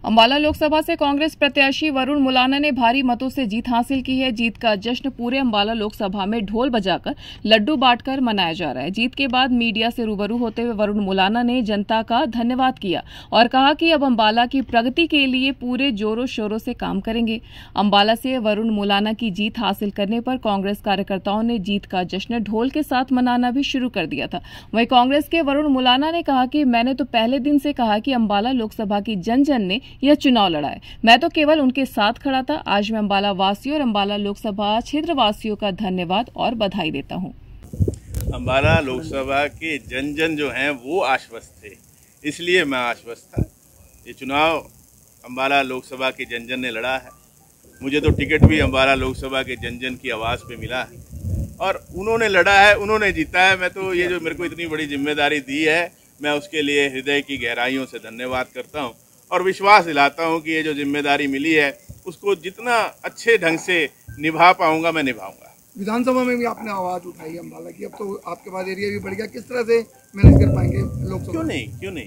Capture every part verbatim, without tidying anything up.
अंबाला लोकसभा से कांग्रेस प्रत्याशी वरुण मुलाना ने भारी मतों से जीत हासिल की है। जीत का जश्न पूरे अंबाला लोकसभा में ढोल बजाकर लड्डू बांटकर मनाया जा रहा है। जीत के बाद मीडिया से रूबरू होते हुए वरुण मुलाना ने जनता का धन्यवाद किया और कहा कि अब अंबाला की प्रगति के लिए पूरे जोरों शोरों से काम करेंगे। अंबाला से वरुण मुलाना की जीत हासिल करने पर कांग्रेस कार्यकर्ताओं ने जीत का जश्न ढोल के साथ मनाना भी शुरू कर दिया था। वहीं कांग्रेस के वरुण मुलाना ने कहा कि मैंने तो पहले दिन से कहा कि अंबाला लोकसभा की जन जन ने यह चुनाव लड़ा है। मैं तो केवल उनके साथ खड़ा था। आज मैं अंबाला वासियों और अंबाला लोकसभा क्षेत्र वासियों का धन्यवाद और बधाई देता हूं। अंबाला लोकसभा के जन जन जो हैं वो आश्वस्त थे, इसलिए मैं आश्वस्त था। ये चुनाव अंबाला लोकसभा के जन जन ने लड़ा है। मुझे तो टिकट भी अंबाला लोकसभा के जन जन की आवाज़ पे मिला है और उन्होंने लड़ा है, उन्होंने जीता है। मैं तो ये जो मेरे को इतनी बड़ी जिम्मेदारी दी है, मैं उसके लिए हृदय की गहराइयों से धन्यवाद करता हूँ और विश्वास दिलाता हूँ कि ये जो जिम्मेदारी मिली है उसको जितना अच्छे ढंग से निभा पाऊंगा मैं निभाऊंगा। विधानसभा में भी आपने आवाज़ उठाई अंबाला की, अब तो आपके पास एरिया भी बढ़ गया, किस तरह से मैनेज कर पाएंगे लोकसभा? क्यों नहीं क्यों नहीं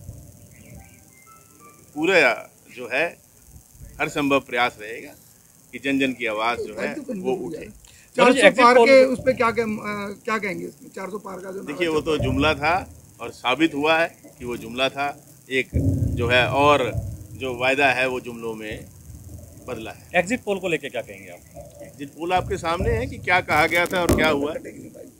पूरा जो है हर संभव प्रयास रहेगा कि जन जन की आवाज़ जो है वो उठे। चार सौ पार के उस पर क्या क्या कहेंगे इसमें? चार सौ पार का जो देखिए वो तो जुमला था और साबित हुआ है कि वो जुमला था एक जो है, और जो वायदा है वो जुमलों में बदला है। एग्जिट पोल को लेके क्या कहेंगे आप? एग्जिट पोल आपके सामने है कि क्या कहा गया था और क्या हुआ।